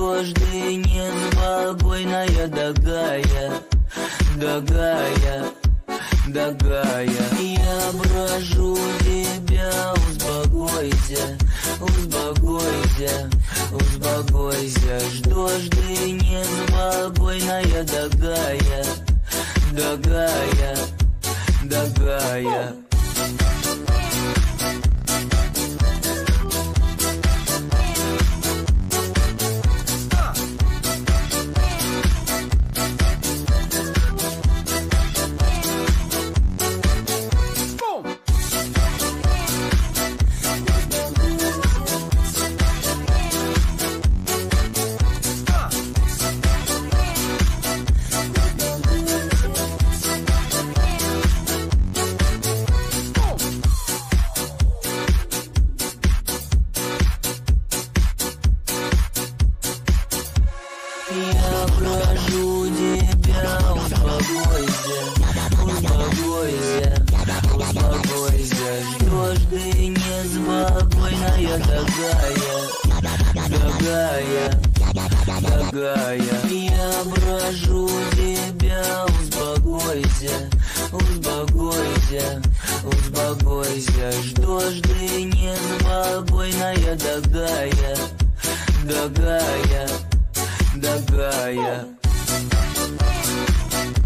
ждожды неспокойная догая, догая, догая. Я прошу тебя, успокойся, успокойся, успокойся. Ждожды неспокойная догая, догая, догая. Я прошу тебя, успокойся, успокойся, успокойся. Ждожды неспокойная догая, догая, догая. Я прошу тебя, успокойся, успокойся, успокойся. Ждожды неспокойная догая, догая, догая.